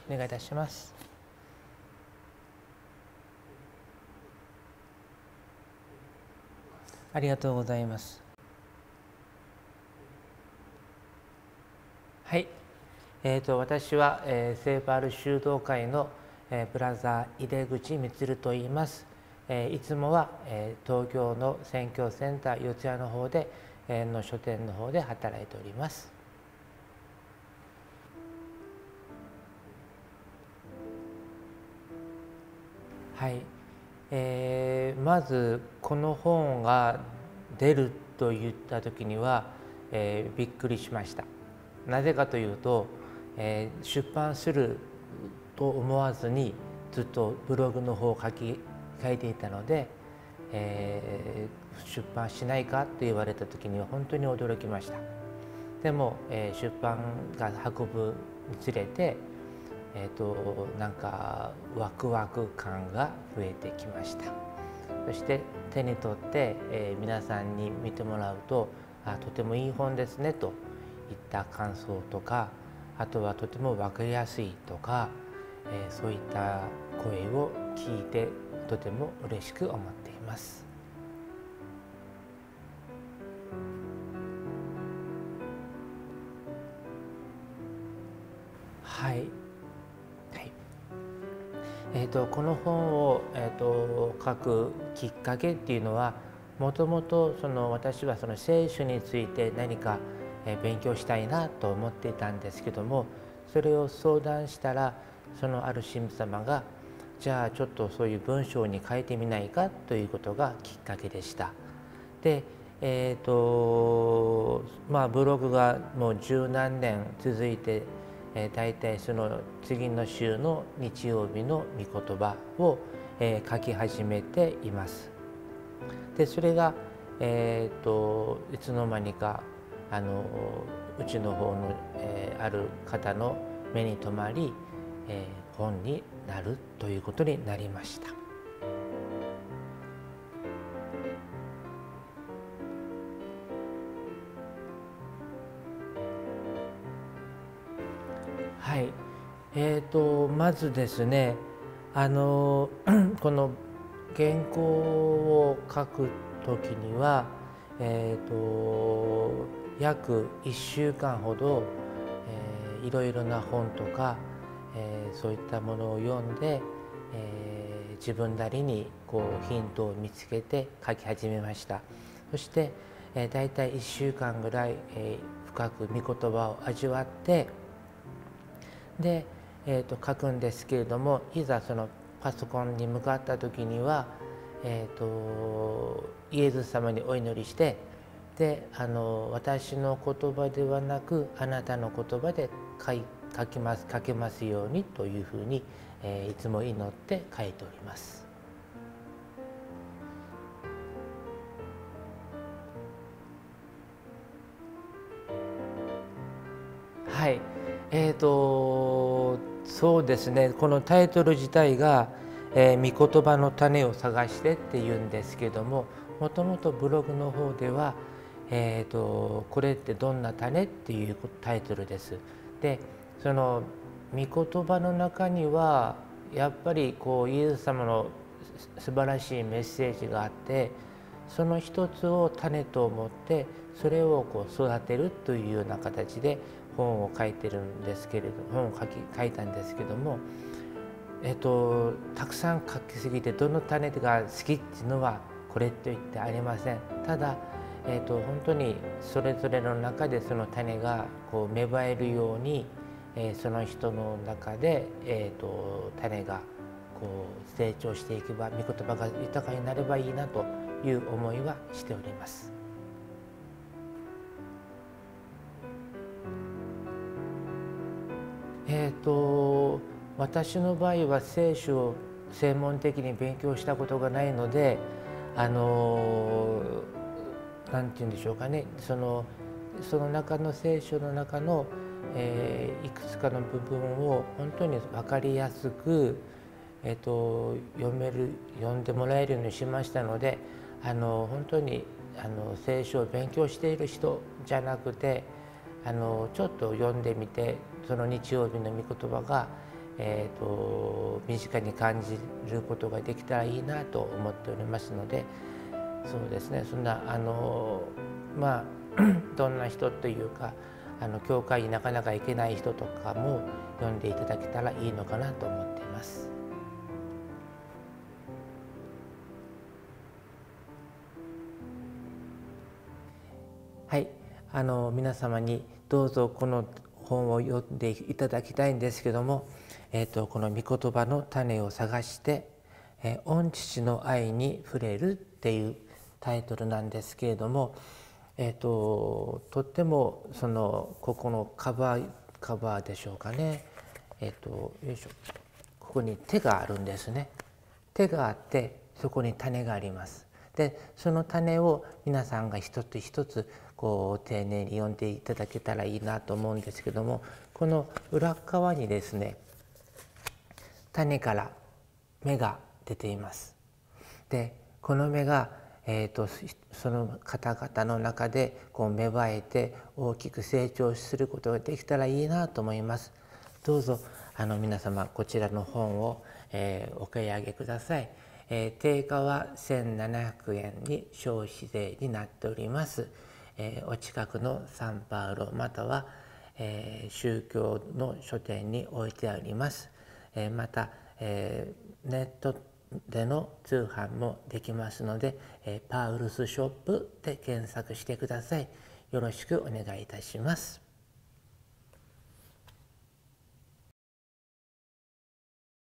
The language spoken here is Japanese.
お願いいたします。ありがとうございます。はい、私は、セーパール修道会の、ブラザー井出口充と言います。いつもは、東京の宣教センター四谷の方で、の書店の方で働いております。はい、まずこの本が出ると言った時には、びっくりしました。なぜかというと、出版すると思わずにずっとブログの方を書いていたので、出版しないかと言われた時には本当に驚きました。でも、出版が運ぶにつれて、なんかワクワク感が増えてきました。そして手に取って、皆さんに見てもらうととてもいい本ですねといった感想とか、あとはとても分かりやすいとか、そういった声を聞いてとても嬉しく思っています。はい、この本を、書くきっかけっていうのは、もともと私は聖書について何か勉強したいなと思っていたんですけども、それを相談したら、ある神父様がじゃあちょっとそういう文章に書いてみないかということがきっかけでした。で、ブログがもう十何年続いて、大体その次の週の日曜日の御言葉を、書き始めています。でそれが、いつの間にかうちの方の、ある方の目に留まり、本になるということになりました。はい、まずですね、この原稿を書く時には、約1週間ほど、いろいろな本とか、そういったものを読んで、自分なりにヒントを見つけて書き始めました。そして、だいたい1週間ぐらい、深く御言葉を味わってで、書くんですけれども、いざそのパソコンに向かった時には、イエス様にお祈りして、で私の言葉ではなくあなたの言葉で書けますようにというふうに、いつも祈って書いております。はい、そうですね、このタイトル自体が「御言葉の種を探して」っていうんですけども、もともとブログの方ではこれってどんな種っていうタイトルです。でその御言葉の中にはやっぱりイエス様の素晴らしいメッセージがあって、その一つを種と思ってそれを育てるというような形で本を書いてるんですけれど、本を書いたんですけども、たくさん書きすぎてどの種が好きっていうのはこれといってありません。ただ本当にそれぞれの中でその種が芽生えるように、その人の中で、種が成長していけば、御言葉が豊かになればいいなという思いはしております。私の場合は聖書を専門的に勉強したことがないので、なんて言うんでしょうかね、その中の聖書の中の、いくつかの部分を本当に分かりやすく、読んでもらえるようにしましたので、本当に聖書を勉強している人じゃなくて、ちょっと読んでみて、その日曜日の御言葉が、 身近に感じることができたらいいなと思っておりますので、そうですね、そんなまあどんな人というか教会になかなか行けない人とかも読んでいただけたらいいのかなと思っています。はい、皆様にどうぞこの本を読んでいただきたいんですけども、この御言葉の種を探して「御父の愛に触れる」っていうタイトルなんですけれども、とってもここのカバーでしょうかね、よいしょ、ここに手があるんですね。手があってそこに種があります。でその種を皆さんが一つ一つこう丁寧に読んでいただけたらいいなと思うんですけども、この裏側にですね、種から芽が出ています。でこの芽が、その方々の中でこう芽生えて大きく成長することができたらいいなと思います。どうぞ皆様こちらの本を、お買い上げください。定価は1700円に消費税になっております。お近くのサンパウロまたは、宗教の書店に置いてあります。また、ネットでの通販もできますので、パウルスショップで検索してください。よろしくお願いいたします。